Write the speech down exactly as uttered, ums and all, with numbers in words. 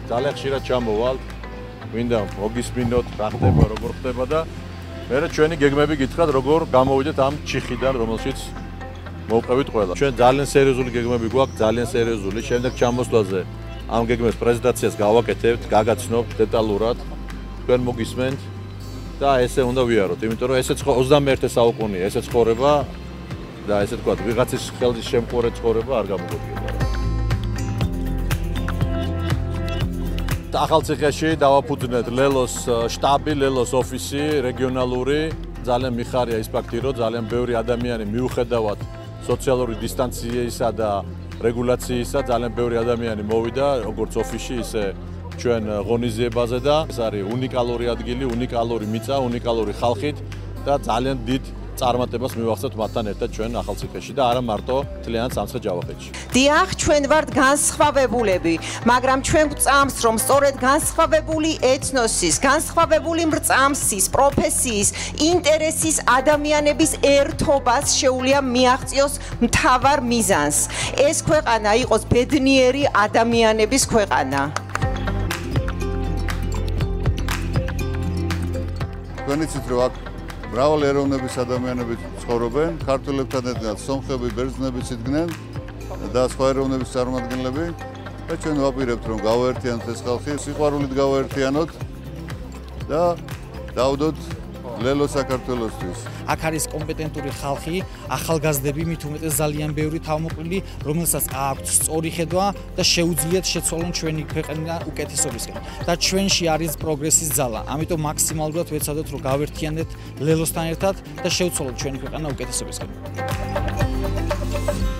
ძალიან ხშირად ჩამოვალ, მინდა მოგისმინოთ, რა ხდება, როგორ ხდება და მე ჩვენი გეგმები გითხრათ, როგორ გამოვიდეთ ამ ჩიხიდან, რომელშიც მოვყევით ყველა. ჩვენ ძალიან სერიოზული გეგმები გვაქვს, ძალიან სერიოზული. შემდეგ ჩამოსვლაზე ამ გეგმების პრეზენტაციას გავაკეთებთ, გაგაცნობთ დეტალურად, თქვენ მოგისმენთ და ესე უნდა ვიაროთ, იმიტომ რომ ესე ოცდამეერთე საუკუნეა, ესე ცხოვრება და ესე თქვა, ვიღაცის ხელის შემყარე ცხოვრება არ გამოგვიდგება. ახალციხეში დავაფუძნეთ ლელოს შტაბი, ლელოს ოფისი, რეგიონალური. ძალიან მიხარია ის ფაქტი, რომ ძალიან ბევრი ადამიანი მიუხედავად სოციალური დისტანციისა და რეგულაციისა, ძალიან ბევრი ადამიანი მოვიდა, როგორც ოფისში, ისე ჩვენ ღონისძიებაზე და ეს არის უნიკალური ადგილი, უნიკალური მიწა, უნიკალური ხალხით და ძალიან დიდ წარმატებას მივახცევთ მათთან ერთად ჩვენ ახალციხეში და არა მარტო მთლიანად სამცხე-ჯავახეთში. დიახ, ჩვენ ვართ განსხვავებულები, მაგრამ ჩვენ გვწამს, რომ სწორედ განსხვავებული ეთნოსის, განსხვავებული მრწამსის, პროფესიის, ინტერესის ადამიანების ერთობას შეუძლია მიაღწიოს მთავარ მიზანს. ეს ქვეყანა იყოს ბედნიერი ადამიანების ქვეყანა. თქვენ იცით, რომ აქ მრავალი ეროვნების ადამიანები ცხოვრობენ, ქართველებთან ერთად სომხები, ბერძნებიც იდგნენ და სხვა ეროვნების წარმომადგენლები და ჩვენ ვაპირებთ, რომ გავაერთიანოთ ეს ხალხი, სიყვარულით გავაერთიანოთ და დავდოთ ლელო საქართველოსთვის. აქ არის კომპეტენტური ხალხი, ახალგაზრდები, მით უმეტეს ძალიან ბევრი თავმოყრილი, რომელსაც აქვთ სწორი ხედვა და შეუძლიათ შეცვალონ ჩვენი ქვეყანა უკეთესობისკენ. და ჩვენში არის პროგრესის ძალა. ამიტომ მაქსიმალურად ვეცადოთ, რომ გავერთიანდეთ ლელოსთან ერთად და შევცვალოთ ჩვენი ქვეყანა უკეთესობისკენ.